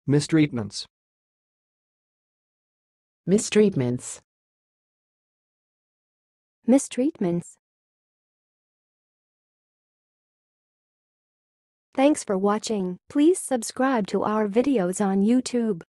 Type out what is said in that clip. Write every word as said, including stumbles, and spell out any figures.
Mistreatments. Mistreatments. Mistreatments. Thanks for watching. Please subscribe to our videos on YouTube.